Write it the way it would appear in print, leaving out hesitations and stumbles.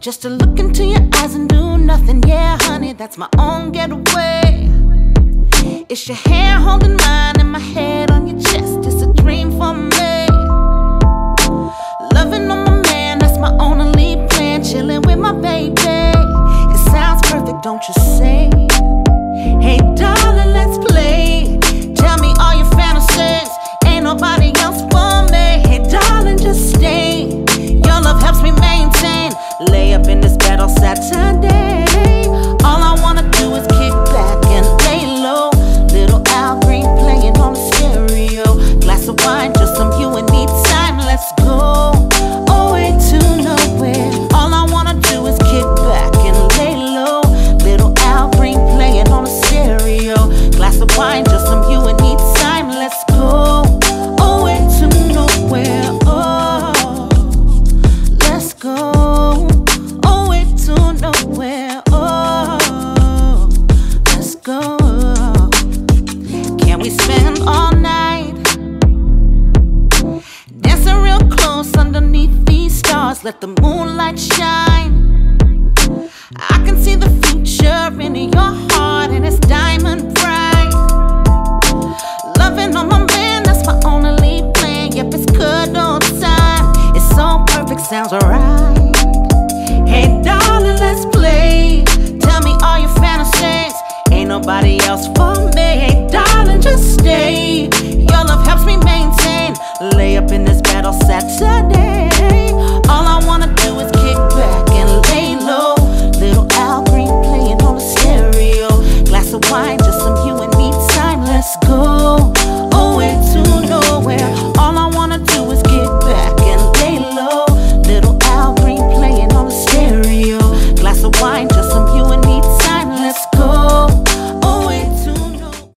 Just to look into your eyes and do nothing. Yeah, honey, that's my own getaway. It's your hair holding mine and my head on your chest. It's a dream for me. Loving on my man, that's my only plan. Chilling with my baby. It sounds perfect, don't you say? Hey, darling, let's play. Tell me all your fantasies. Ain't nobody else for me. Hey, darling, just stay. Your love helps me maintain. Lay up in this bed all Saturday. All I wanna do is kick back and lay low. Little Al Green playing on the stereo. Glass of wine, just some you and me time. Let's go away to nowhere. All I wanna do is kick back and lay low. Little Al Green playing on the stereo. Glass of wine, just some you and me time. Let's go away to nowhere. Oh, let's go away to nowhere. Oh, let's go. Can we spend all night dancing real close underneath these stars? Let the moonlight shine. I can see the future in your heart and it's diamond bright. Loving on my man, that's my only plan. Yep, it's good all the time. It's so perfect, sounds alright. Hey, darling, let's play. Tell me all your fantasies. Ain't nobody else for me. Hey, darling, just stay. Your love helps me maintain. Lay up in this bed all Saturday. All I wanna do is kick back and lay low. Little Al Green playing on the stereo. Glass of wine, just some you and me time. Let's go